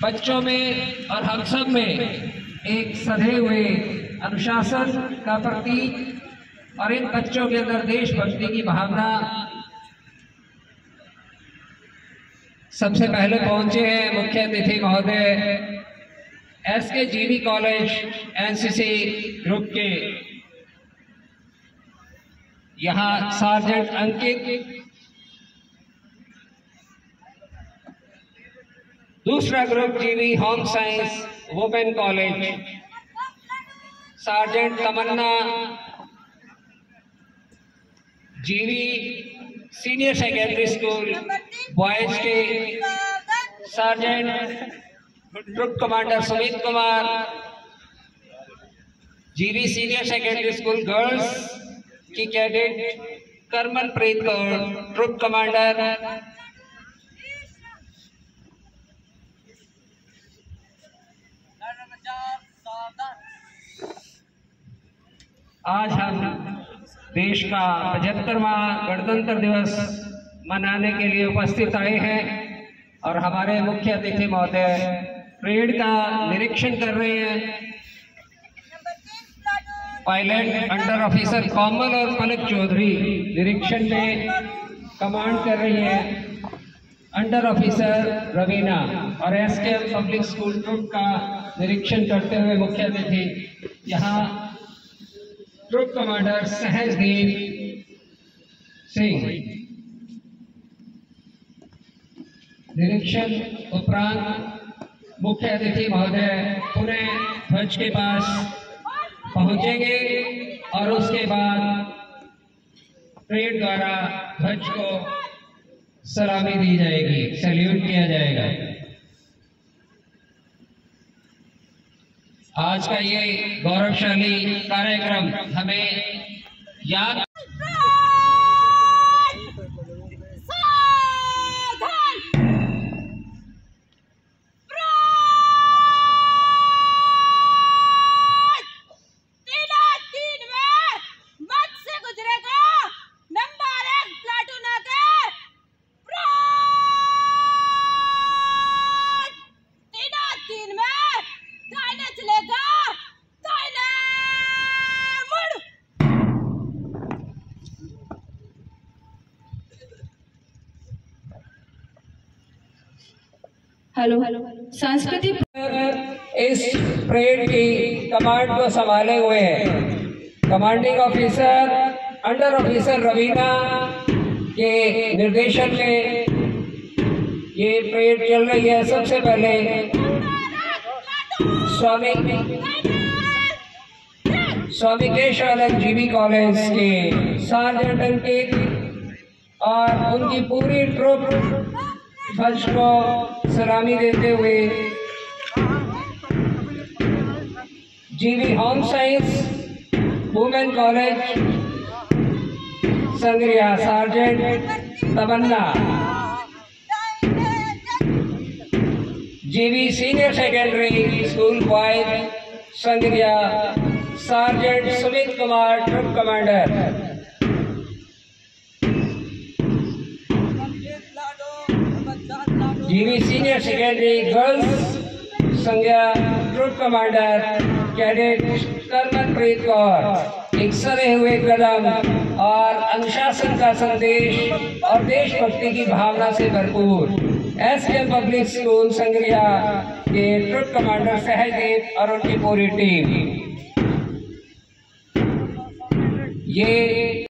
बच्चों में और हम सब में एक सधे हुए अनुशासन का प्रतीक और इन बच्चों के अंदर देशभक्ति की भावना। सबसे पहले पहुंचे हैं मुख्य अतिथि महोदय एसके जीवी कॉलेज एनसीसी ग्रुप के यहाँ सार्जेंट अंकित। दूसरा group GV home science women college sergeant Tamanna. GV senior secondary school boys के sergeant group commander Sumit Kumar. GV senior secondary school girls की cadet Karamanpreet Kaur group commander. आज हम देश का 75वां गणतंत्र दिवस मनाने के लिए उपस्थित आए हैं और हमारे मुख्य अतिथि महोदय परेड का निरीक्षण कर रहे हैं। पायलट अंडर ऑफिसर कॉमल और पलक चौधरी निरीक्षण में कमांड कर रही है। अंडर ऑफिसर रवीना और एसकेएम पब्लिक स्कूल ग्रुप का निरीक्षण करते हुए मुख्य अतिथि यहाँ ग्रुप कमांडर सहजदेव सिंह। निरीक्षण उपरांत मुख्य अतिथि महोदय पुनः ध्वज के पास पहुंचेंगे और उसके बाद परेड द्वारा ध्वज को सलामी दी जाएगी, सैल्यूट किया जाएगा। आज का ये गौरवशाली कार्यक्रम हमें याद हेलो सांस्कृतिक इस परेड की कमांड को संभाले हुए हैं। Commanding officer under officer Raveena के निर्देशन में ये परेड चल रही है। सबसे पहले स्वामी केशवानंद जीवी कॉलेज के सार्जेंट अंकित और उनकी पूरी ट्रुप ध्वज को सलामी देते हुए GV home science women college Sangaria sergeant Tamanna. GV senior secondary school boys Sangaria sergeant Sumit Kumar troop commander. GV senior secondary girls संज्ञा group commander cadet Karamanpreet Kaur. एक सधे हुए कदम और अनुशासन का संदेश और देशभक्ति की भावना से भरपूर एसकेएम पब्लिक स्कूल संग्रिया के ट्रुप कमांडर सहजदेव और उनकी पूरी टीम। ये